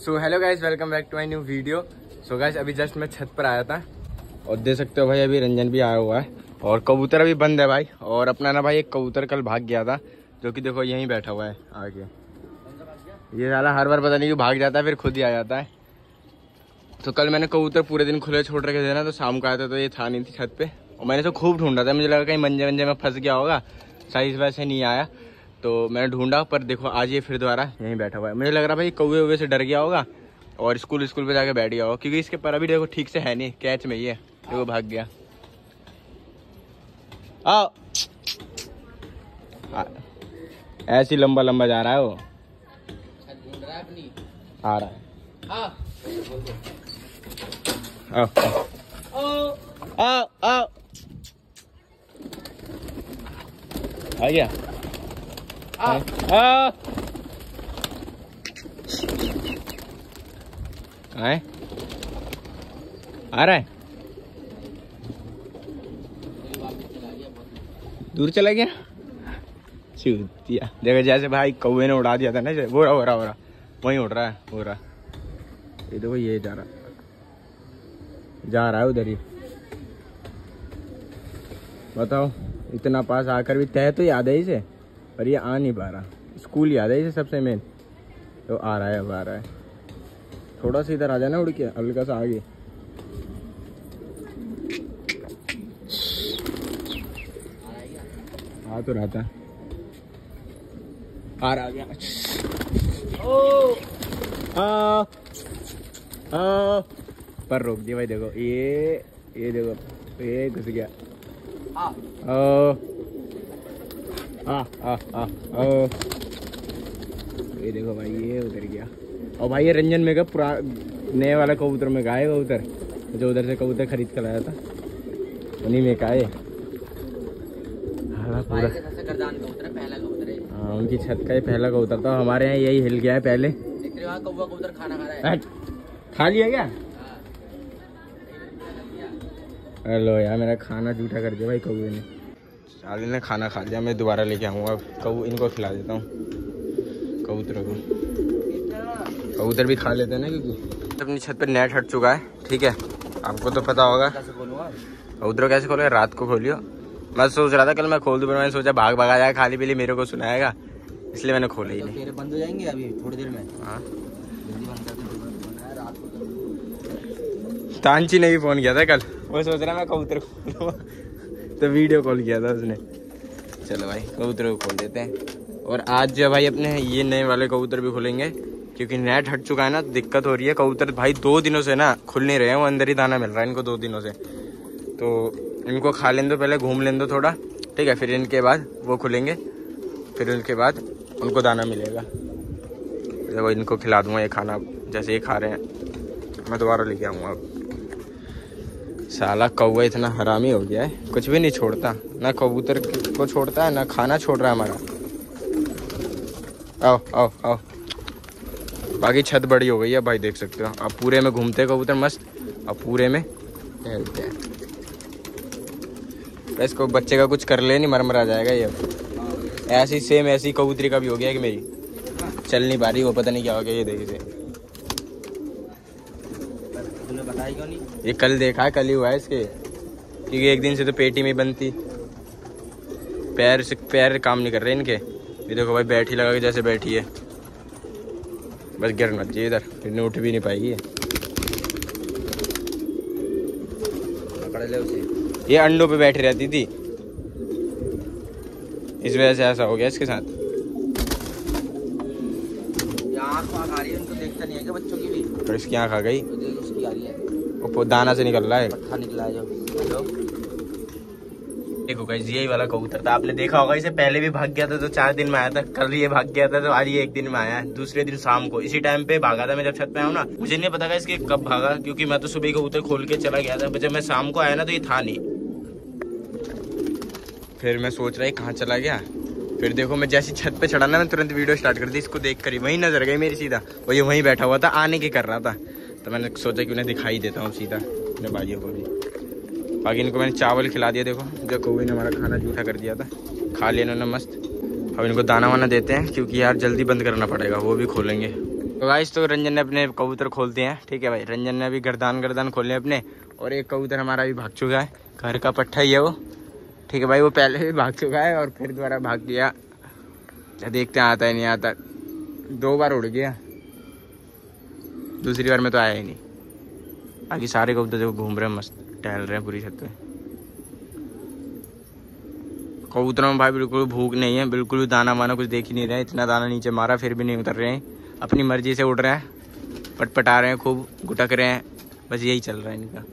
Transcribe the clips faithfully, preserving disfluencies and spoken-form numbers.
So hello guys, welcome back to my new video. So guys अभी just मैं छत पर आया था और देख सकते हो भाई अभी रंजन भी आया हुआ है और कबूतर अभी बंद है भाई। और अपना ना भाई एक कबूतर कल भाग गया था जो कि देखो यहीं बैठा हुआ है आगे। ये साला हर बार पता नहीं क्यों भाग जाता है फिर खुद ही आ जाता है। तो कल मैंने कबूतर पूरे दिन खुले छोड़ रखे थे ना, तो शाम को आया था तो ये था नहीं थी छत पे और मैंने तो खूब ढूंढा था। मुझे लगा कहीं मंजे मंजे में फंस गया होगा, साइज वैसे नहीं आया तो मैंने ढूंढा। पर देखो आज ये फिर दोबारा यहीं बैठा हुआ है। मुझे लग रहा भाई कौवे वुवे से डर गया होगा और स्कूल स्कूल पे जाके बैठ गया होगा, क्योंकि इसके पर अभी देखो ठीक से है नहीं, कैच में ही है। देखो भाग गया। आओ ऐसी लंबा लंबा जा रहा है वो, आ रहा है। आओ आओ आओ आ गया। आ आ है आ रहा है, दूर चला गया। चूतिया देखो जैसे भाई कौवे ने उड़ा दिया था ना, वो रहा वो रहा वो रहा वहीं उड़ रहा है हो रहा। ये देखो ये जा रहा जा रहा है उधर ही। बताओ इतना पास आकर भी तय तो याद है इसे, पर ये आ नहीं पा रहा। स्कूल याद है इसे सबसे मेन, तो आ रहा है अब आ रहा है। थोड़ा सा इधर आ जाना उड़ के, हल्का सा आगे। आ तो रहा था, आ रहा गया। ओ आ आ पर रोक दिया भाई। देखो ये ये देखो ये घुस गया। आ आ आ आ आ ये देखो भाई ये उधर गया। और भाई ये रंजन में का पुरा नए वाला कबूतर में का है कबूतर, जो उधर से कबूतर खरीद कर लाया था उन्हीं में का है। हाँ पूरा हाँ उनकी छत का ही पहला कबूतर था। हमारे यहाँ यही हिल गया है पहले। कबूतर खाना खा रहा है। खा लिया क्या? हेलो यार मेरा खाना जूठा कर दिया भाई कौवे ने। साले ने खाना खा लिया, मैं दोबारा लेके आऊँगा। कबू इनको खिला देता हूँ कबूतरों को, कबूतर भी खा लेते हैं ना, क्योंकि अपनी छत पर नेट हट चुका है। ठीक है आपको तो पता होगा। कबूतर कैसे खोलो? रात को खोलियो। मैं सोच रहा था कल मैं खोल दूँ, पर मैंने सोचा भाग भागा जाएगा, खाली पीली मेरे को सुनाएगा, इसलिए मैंने खोला ही नहीं। बंद हो जाएंगे अभी थोड़ी देर में। हाँ तांची ने भी फोन किया था कल, वो सोच रहा मैं कबूतर खोलूँ तो वीडियो कॉल किया था उसने। चलो भाई कबूतर को खोल देते हैं। और आज जो भाई अपने ये नए वाले कबूतर भी खुलेंगे, क्योंकि नेट हट चुका है ना, दिक्कत हो रही है। कबूतर भाई दो दिनों से ना खुल नहीं रहे हैं, वो अंदर ही दाना मिल रहा है इनको दो दिनों से। तो इनको खा लें दो, पहले घूम लें दो थोड़ा, ठीक है, फिर इनके बाद वो खुलेंगे, फिर उनके बाद उनको दाना मिलेगा। देखो इनको खिला दूंगा ये खाना, जैसे ये खा रहे हैं मैं दोबारा लेके आऊँगा। साला कौवा इतना हरामी हो गया है, कुछ भी नहीं छोड़ता, ना कबूतर को छोड़ता है ना खाना छोड़ रहा है हमारा। आओ आओ आओ। बाकी छत बड़ी हो गई है भाई, देख सकते हो अब पूरे में घूमते हैं कबूतर मस्त, अब पूरे में टहलते हैं। इसको बच्चे का कुछ कर ले नहीं, मर मर आ जाएगा ये। ऐसी सेम ऐसी कबूतरी का भी हो गया कि मेरी चल नहीं पा रही, वो पता नहीं क्या हो गया। ये देखिए क्यों नहीं? ये कल देखा है, कल ही हुआ है इसके, क्योंकि एक दिन से तो पेटी में बंद थी, पैर से पैर काम नहीं कर रहे इनके। ये देखो भाई बैठी लगा के जैसे बैठी है, बस गिर मत जाइए इधर, फिर उठ भी नहीं पाएगी। पकड़ ले उसे। ये अंडों पे बैठी रहती थी, इस वजह से ऐसा हो गया इसके साथ। आँख खा रही है, उनको देखता नहीं है क्या बच्चों की भी? तो इसकी आँख आ गई, उसकी आ रही है, वो दाना से निकल रहा है, पत्थर निकला है जो। देखो गाइस यही वाला कबूतर था, आपने देखा होगा। इसे पहले भी भाग गया था तो चार दिन में आया था, कल ये भाग गया था तो आज ये एक दिन में आया है। दूसरे दिन शाम को इसी टाइम पे भागा था मैं जब छत पे आया हूँ ना। मुझे नहीं पता था इसके कब भागा, क्योंकि मैं तो सुबह कबूतर खोल के चला गया था, जब मैं शाम को आया ना तो ये था नहीं। फिर मैं सोच रहा है कहाँ चला गया, फिर देखो मैं जैसी छत पे चढ़ा ना, मैं तुरंत वीडियो स्टार्ट कर दी, इसको देख कर ही वहीं नजर गई मेरी सीधा। वो ये वहीं बैठा हुआ था, आने की कर रहा था, तो मैंने सोचा कि उन्हें दिखाई देता हूँ सीधा अपने भाइयों को भी। बाकी इनको मैंने चावल खिला दिया, देखो जो कौवे ने हमारा खाना जूठा कर दिया था, खा लिया इन्होंने मस्त। अब इनको दाना वाना देते हैं, क्योंकि यार जल्दी बंद करना पड़ेगा, वो भी खोलेंगे। तो गाइस तो रंजन ने अपने कबूतर खोलते हैं, ठीक है भाई। रंजन ने अभी गर्दान गर्दान खोले अपने, और एक कबूतर हमारा भी भाग चुका है, घर का पट्टा ही है वो, ठीक है भाई। वो पहले भी भाग चुका है और फिर दोबारा भाग गया। क्या देखते हैं आता है नहीं आता। दो बार उड़ गया, दूसरी बार में तो आया ही नहीं। बाकी सारे कबूतर जो घूम रहे हैं, मस्त टहल रहे हैं पूरी छत पे। कबूतरों में भाई बिल्कुल भूख नहीं है, बिल्कुल भी दाना वाना कुछ देख ही नहीं रहे हैं। इतना दाना नीचे मारा फिर भी नहीं उतर रहे हैं, अपनी मर्जी से उड़ रहे हैं, पटपटा रहे हैं, खूब गुटक रहे हैं, बस यही चल रहा है इनका।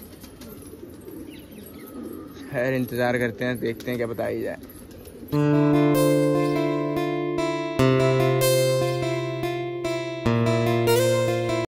खैर इंतजार करते हैं, देखते हैं क्या बताया जाए।